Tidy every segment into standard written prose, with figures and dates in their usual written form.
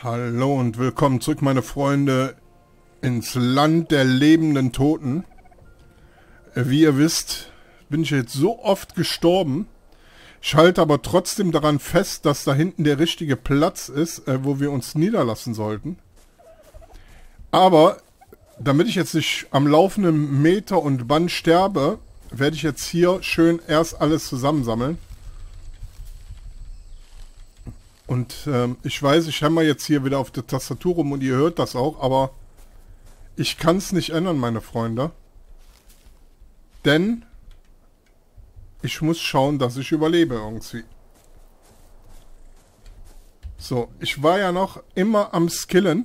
Hallo und willkommen zurück, meine Freunde, ins Land der lebenden Toten. Wie ihr wisst, bin ich jetzt so oft gestorben. Ich halte aber trotzdem daran fest, dass da hinten der richtige Platz ist, wo wir uns niederlassen sollten. Aber damit ich jetzt nicht am laufenden Meter und Band sterbe, werde ich jetzt hier schön erst alles zusammensammeln. Und ich weiß, ich hämmer jetzt hier wieder auf der Tastatur rum und ihr hört das auch, aber ich kann es nicht ändern, meine Freunde. Denn ich muss schauen, dass ich überlebe irgendwie. So, ich war ja noch immer am Skillen.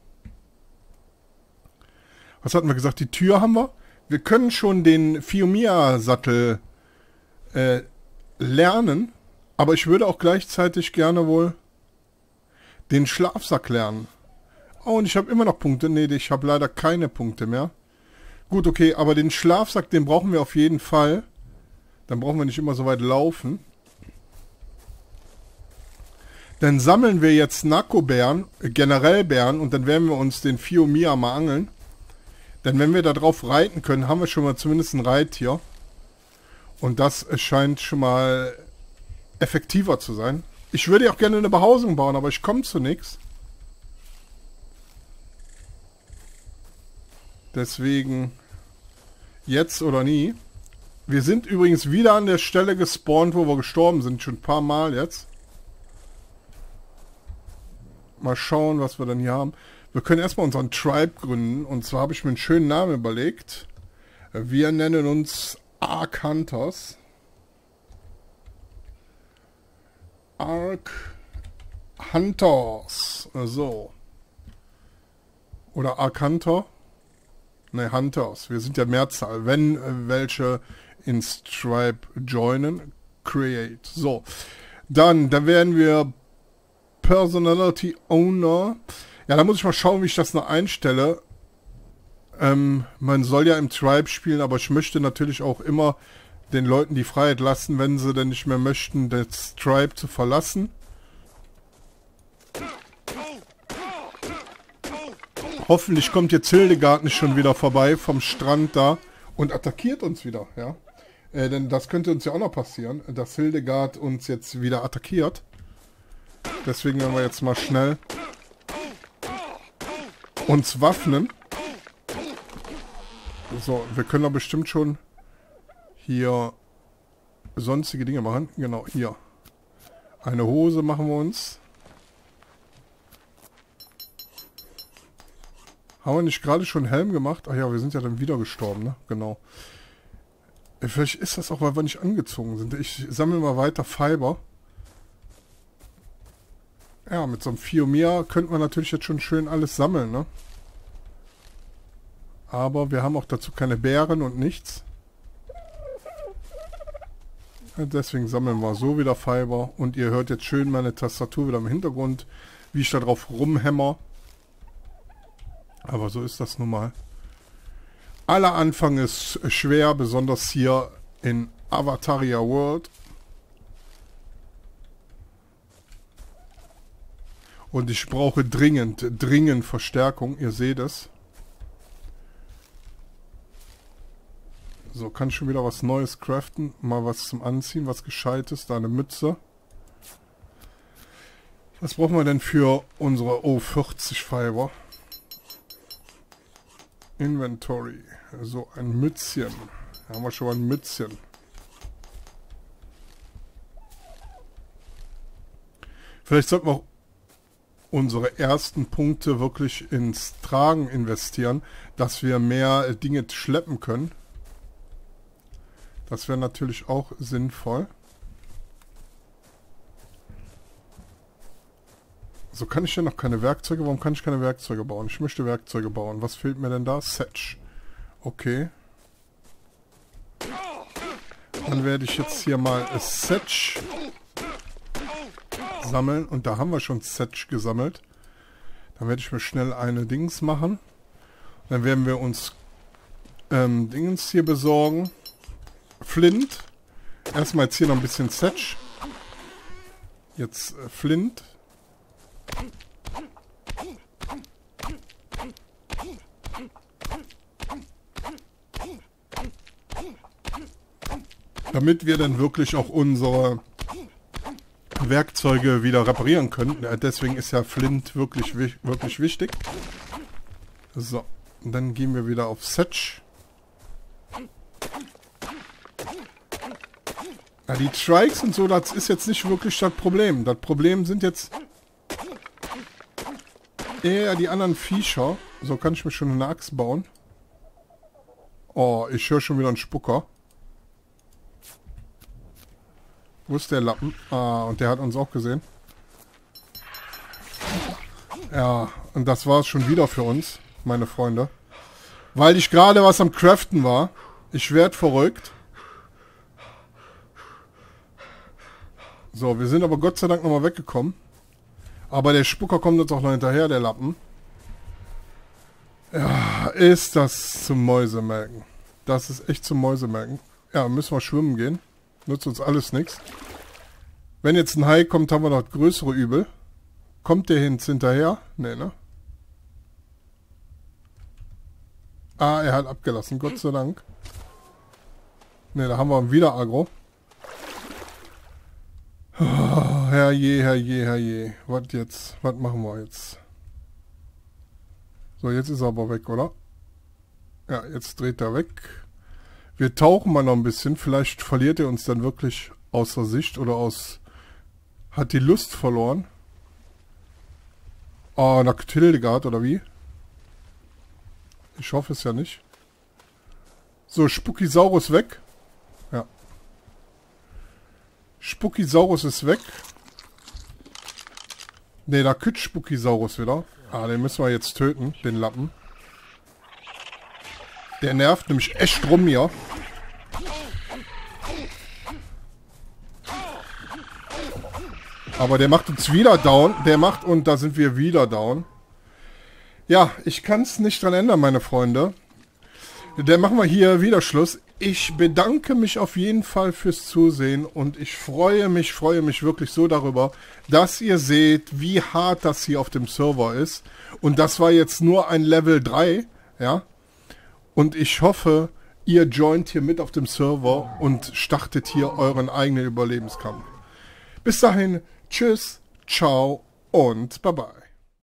Was hatten wir gesagt? Die Tür haben wir. Wir können schon den Fiumia-Sattel lernen. Aber ich würde auch gleichzeitig gerne wohl den Schlafsack lernen. Oh, und ich habe immer noch Punkte. Nee, ich habe leider keine Punkte mehr. Gut, okay, aber den Schlafsack, den brauchen wir auf jeden Fall. Dann brauchen wir nicht immer so weit laufen. Dann sammeln wir jetzt Narkobären, generell Bären, und dann werden wir uns den Fiumia mal angeln. Denn wenn wir da drauf reiten können, haben wir schon mal zumindest ein Reittier. Und das scheint schon mal effektiver zu sein. Ich würde ja auch gerne eine Behausung bauen, aber ich komme zu nichts. Deswegen jetzt oder nie. Wir sind übrigens wieder an der Stelle gespawnt, wo wir gestorben sind. Schon ein paar Mal jetzt. Mal schauen, was wir dann hier haben. Wir können erstmal unseren Tribe gründen. Und zwar habe ich mir einen schönen Namen überlegt. Wir nennen uns Ark Hunters. Ark Hunters. So. Oder Ark Hunter. Ne, Hunters. Wir sind ja Mehrzahl. Wenn welche ins Tribe joinen, create. So. Dann, da werden wir Personality Owner. Ja, da muss ich mal schauen, wie ich das noch einstelle. Man soll ja im Tribe spielen, aber ich möchte natürlich auch immer den Leuten die Freiheit lassen, wenn sie denn nicht mehr möchten, das Tribe zu verlassen. Hoffentlich kommt jetzt Hildegard nicht schon wieder vorbei vom Strand da und attackiert uns wieder, ja. Denn das könnte uns ja auch noch passieren, dass Hildegard uns jetzt wieder attackiert. Deswegen werden wir jetzt mal schnell uns waffnen. So, wir können doch bestimmt schon hier sonstige Dinge machen. Genau, hier. Eine Hose machen wir uns. Haben wir nicht gerade schon Helm gemacht? Ach ja, wir sind ja dann wieder gestorben, ne? Genau. Vielleicht ist das auch, weil wir nicht angezogen sind. Ich sammle mal weiter Fiber. Ja, mit so einem Fiumia könnte man natürlich jetzt schon schön alles sammeln, ne? Aber wir haben auch dazu keine Beeren und nichts. Deswegen sammeln wir so wieder Fiber. Und ihr hört jetzt schön meine Tastatur wieder im Hintergrund, wie ich da drauf rumhämmer. Aber so ist das nun mal. Aller Anfang ist schwer, besonders hier in Avataria World. Und ich brauche dringend Verstärkung. Ihr seht es. So, kann ich schon wieder was Neues craften. Mal was zum Anziehen, was Gescheites. Da eine Mütze. Was brauchen wir denn für unsere 40 Fiber? Inventory. So, ein Mützchen. Da haben wir schon mal ein Mützchen. Vielleicht sollten wir auch unsere ersten Punkte wirklich ins Tragen investieren, dass wir mehr Dinge schleppen können. Das wäre natürlich auch sinnvoll. So, kann ich denn noch keine Werkzeuge? Warum kann ich keine Werkzeuge bauen? Ich möchte Werkzeuge bauen. Was fehlt mir denn da? Setch. Okay. Dann werde ich jetzt hier mal Setch sammeln. Und da haben wir schon Setch gesammelt. Dann werde ich mir schnell eine Dings machen. Dann werden wir uns Dingens hier besorgen. Flint. Erstmal jetzt hier noch ein bisschen Setch. Jetzt Flint. Damit wir dann wirklich auch unsere Werkzeuge wieder reparieren können. Deswegen ist ja Flint wirklich wichtig. So, und dann gehen wir wieder auf Setch. Ja, die Trikes und so, das ist jetzt nicht wirklich das Problem. Das Problem sind jetzt eher die anderen Viecher. So kann ich mir schon eine Axt bauen. Oh, ich höre schon wieder einen Spucker. Wo ist der Lappen? Ah, und der hat uns auch gesehen. Ja, und das war es schon wieder für uns, meine Freunde. Weil ich gerade was am Craften war. Ich werd verrückt. So, wir sind aber Gott sei Dank nochmal weggekommen. Aber der Spucker kommt uns auch noch hinterher, der Lappen. Ja, ist das zum Mäusemelken. Das ist echt zum Mäusemelken. Ja, müssen wir schwimmen gehen. Nutzt uns alles nichts. Wenn jetzt ein Hai kommt, haben wir noch größere Übel. Kommt der hinterher? Nee, ne? Ah, er hat abgelassen, Gott sei Dank. Ne, da haben wir wieder Agro. Oh, herrje, herrje, herrje. Was jetzt? Was machen wir jetzt? So, jetzt ist er aber weg, oder? Ja, jetzt dreht er weg. Wir tauchen mal noch ein bisschen. Vielleicht verliert er uns dann wirklich außer Sicht oder hat die Lust verloren. Oh, nach Hildegard, oder wie? Ich hoffe es ja nicht. So, Spookysaurus weg. Ja. Spookysaurus ist weg. Ne, da kütt Spookysaurus wieder. Ah, den müssen wir jetzt töten, den Lappen. Der nervt nämlich echt rum hier. Aber der macht uns wieder down. Und da sind wir wieder down. Ja, ich kann es nicht dran ändern, meine Freunde. Dann machen wir hier wieder Schluss. Ich bedanke mich auf jeden Fall fürs Zusehen und ich freue mich wirklich so darüber, dass ihr seht, wie hart das hier auf dem Server ist. Und das war jetzt nur ein Level 3, ja. Und ich hoffe, ihr joint hier mit auf dem Server und startet hier euren eigenen Überlebenskampf. Bis dahin, tschüss, ciao und bye bye.